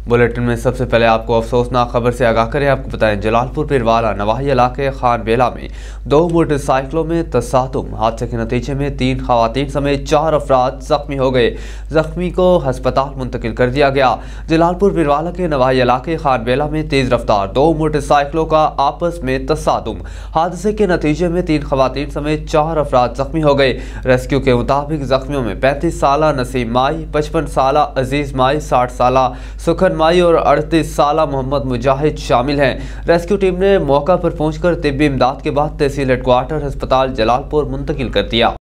Bulletin में सबसे पहले आपको अफसोसनाक खबर से आगाह करें। आपको बताएं, जलालपुर पिरवाला नवाही इलाके खान बेला में 2 मोटरसाइकिलों में तसादुम। हादसे के नतीजे में 3 खवातीन समेत 4 अफराद जख्मी हो गए। जख्मी को अस्पताल मुंतकिल कर दिया गया। जलालपुर पिरवाला के नवाही इलाके खान बेला में तेज रफ्तार 2 मोटरसाइकिलों का आपस में तसादुम। हादसे के नतीजे में 3 खवातीन समेत 4 अफराद जख्मी हो गए। रेस्क्यू के मुताबिक जख्मियों में 35 साला नसीम माई, 55 साला अजीज माई, 60 साला सुखन माई और 38 साला मोहम्मद मुजाहिद शामिल हैं। रेस्क्यू टीम ने मौका पर पहुंचकर तिब्बी इमदाद के बाद तहसील हेडक्वार्टर अस्पताल जलालपुर मुंतकिल कर दिया।